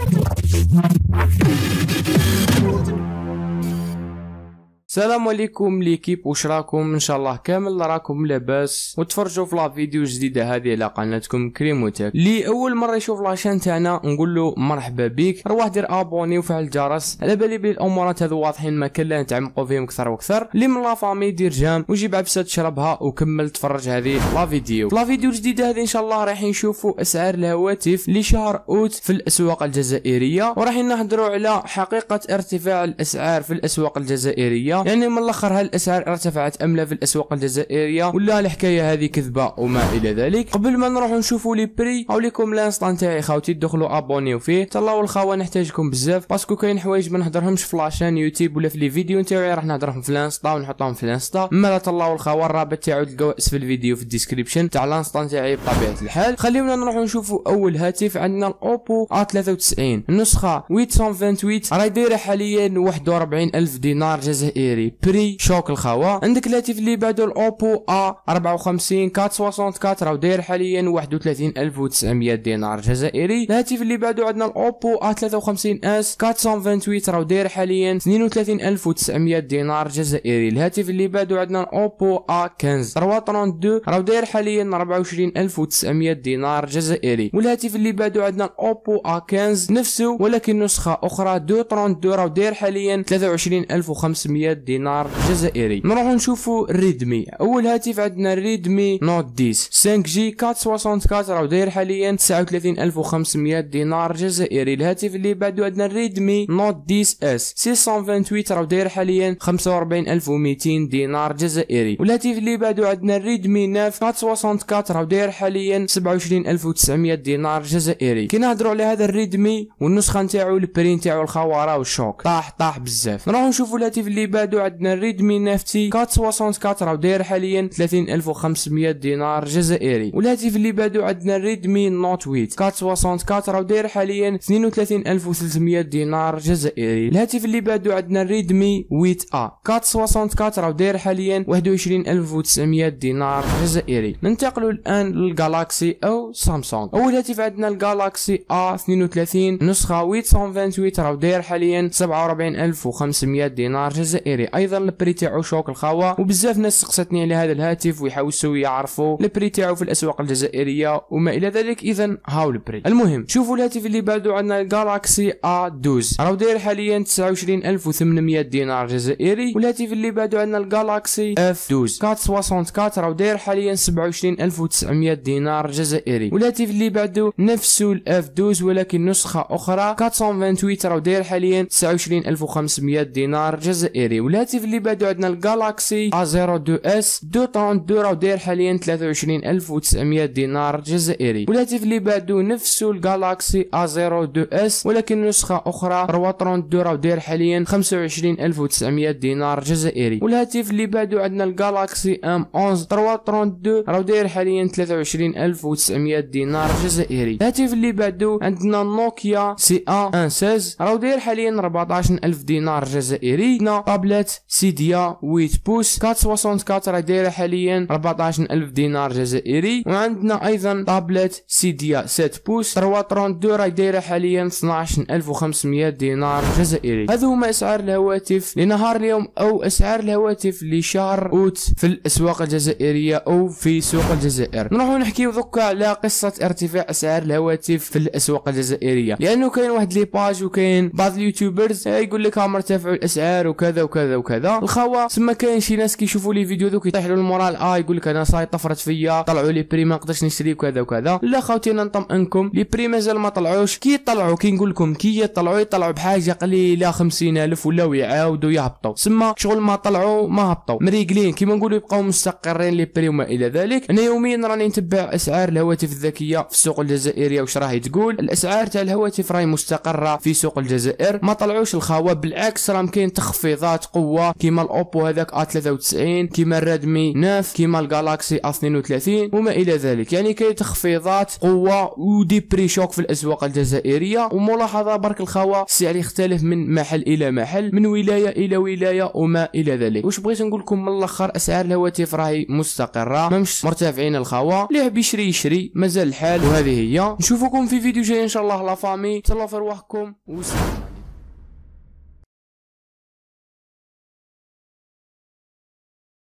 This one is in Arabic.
السلام عليكم ليكيب، واش راكم؟ ان شاء الله كامل راكم لاباس وتفرجوا في لا فيديو جديده هذه على قناتكم كريموتك. اللي اول مره يشوف لاشين تاعنا نقول له مرحبا بك، روح دير ابوني وفعل الجرس. على بالي بلي الامورات هذو واضحين، ما كان لا نتعمقوا فيهم اكثر واكثر. اللي من لا فامي دير جام وجيب عبسه تشربها وكمل تفرج هذه لا فيديو. لا فيديو الجديده هذه ان شاء الله رايحين نشوفوا اسعار الهواتف لشهر اوت في الاسواق الجزائريه، ورايحين نهضروا على حقيقه ارتفاع الاسعار في الاسواق الجزائريه، يعني من الاخر هل الاسعار ارتفعت ام لا في الاسواق الجزائريه ولا الحكايه هذه كذبه وما الى ذلك. قبل ما نروحوا نشوفوا لي بري او لكم لانستان تاعي خاوتي، دخلوا ابونيو فيه، تلاو الخاوه نحتاجكم بزاف باسكو كاين حوايج ما نهضرهمش في لاشين يوتيوب ولا في لي فيديو تاعي، راح نهضرهم في الانستا ونحطهم في الانستا. اما لا تلاو الخاوه، الرابط تاعو تلقاوه اسفل الفيديو في الديسكريبشن تاع الانستان تاعي بطبيعه الحال. خليونا نروحوا نشوفوا اول هاتف. عندنا الاوبو A93 النسخه 828 راهي دايره حاليا 41000 دينار جزائري، بري شوك الخوا. عندك الهاتف اللي بعده الاوبو A54 464 راهو داير حاليا 31900 دينار جزائري. الهاتف اللي بعده عندنا الاوبو A53s 428 راهو داير حاليا 32900 دينار جزائري. الهاتف اللي بعده عندنا الاوبو A15 332 راهو داير حاليا 24900 دينار جزائري. والهاتف اللي بعده عندنا الاوبو A15 نفسه ولكن نسخه اخرى 232 راهو داير حاليا 23500 دينار جزائري. نروحو نشوفو الريدمي. اول هاتف عندنا الريدمي نوت 10 5G 464 راهو داير حاليا 39500 دينار جزائري. الهاتف اللي بعده عندنا الريدمي نوت 10 اس 628 راهو داير حاليا 45200 دينار جزائري. والهاتف اللي بعده عندنا الريدمي 9 464 راهو داير حاليا 27900 دينار جزائري. كي نهضروا على هذا الريدمي والنسخه نتاعو البري نتاعو الخواره والشوك طاح بزاف. نروحو نشوفو الهاتف اللي بعده عندنا الريدمي نافتي 464 راهو داير حاليا 30500 دينار جزائري. والهاتف اللي بعده عندنا الريدمي نوت 8 464 راهو داير حاليا 32300 دينار جزائري. الهاتف اللي بعده عندنا الريدمي 8A 464 راهو داير حاليا 21900 دينار جزائري. ننتقلوا الان للجالاكسي او سامسونج. اول هاتف عندنا الجالاكسي A32 نسخه 828 راهو داير حاليا 47500 دينار جزائري. ايضا البري تاعو شوك الخوا، وبزاف ناس سقستني على هذا الهاتف ويحاولوا يعرفوا البري تاعو في الاسواق الجزائريه وما الى ذلك. اذا هاو البري. المهم شوفوا الهاتف اللي بعده عندنا الجالاكسي A12 راهو داير حاليا 29800 دينار جزائري. والهاتف اللي بعده عندنا الجالاكسي F12 464 راهو داير حاليا 27900 دينار جزائري. والهاتف اللي بعده نفسه F12 ولكن نسخه اخرى 428 راهو داير حاليا 29500 دينار جزائري. والهاتف اللي بعده عندنا الجالاكسي A02s 232 راهو داير حاليا 23900 دينار جزائري. والهاتف اللي بعده نفسه الجالاكسي A02s ولكن نسخه اخرى 432 راهو داير حاليا 25900 دينار جزائري. والهاتف اللي بعده عندنا الجالاكسي M11 332 راهو داير حاليا 23900 دينار جزائري. الهاتف اللي بعده عندنا نوكيا CA16 راهو داير حاليا 14000 دينار جزائري. طابلت سيديا 8 بوس 464 راهي دايره حاليا 14000 دينار جزائري. وعندنا ايضا طابلت سيديا 7 بوس 332 راهي دايره حاليا 12500 دينار جزائري. هذو هما اسعار الهواتف لنهار اليوم او اسعار الهواتف لشهر اوت في الاسواق الجزائريه او في سوق الجزائر. نروحو نحكيو دوكا على قصه ارتفاع اسعار الهواتف في الاسواق الجزائريه، لانه كاين واحد لي باج وكاين بعض اليوتيوبرز يقول لك هم ارتفعوا الاسعار وكذا وكذا وكذا. الخوا ثم كاين شي ناس كيشوفوا لي فيديو دوك يطيح له المورال يقول لك انا صاي طفرت فيا، طلعوا لي بري ما نقدرش نشري وكذا وكذا. لا خاوتي انا نطمئنكم لي بري مازال ما طلعوش. كي يطلعوا كي نقول لكم كي يطلعوا بحاجه قليله 50000 ولا ويعاودوا يهبطوا، ثم شغل ما طلعوا ما هبطوا مريقلين كيما نقولوا يبقاو مستقرين لي بري وما الى ذلك. انا يوميا راني نتبع اسعار الهواتف الذكيه في السوق الجزائريه واش راهي تقول. الاسعار تاع الهواتف راهي مستقره في سوق الجزائر، ما طلعوش الخوا، بالعكس راهم كاين تخفيضات قوه كيما الاوبو هذاك A93 كيما الريدمي 9 كيما الجالاكسي A32 وما الى ذلك. يعني كاين تخفيضات قوه ودي بري شوك في الاسواق الجزائريه. وملاحظه برك الخوا السعر يختلف من محل الى محل، من ولايه الى ولايه وما الى ذلك. واش بغيت نقول لكم من الاخر، اسعار الهواتف راهي مستقره ماهمش مرتفعين الخوا، اللي يحب يشري يشري مازال الحال. وهذه هي، نشوفكم في فيديو جاي ان شاء الله لا فامي. تهلاو في رواحكم وسلام.